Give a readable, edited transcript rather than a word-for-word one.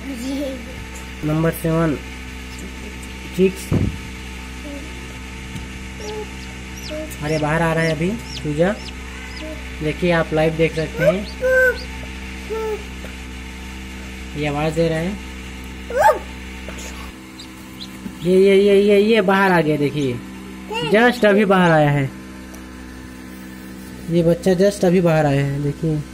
Number 7 chicks. अरे बाहर आ रहा है अभी चूजा, देखिए आप लाइव देख सकते हैं, ये आवाज दे रहा है। ये बाहर आ गया, देखिए जस्ट अभी बाहर आया है, ये बच्चा जस्ट अभी बाहर आया है, देखिए।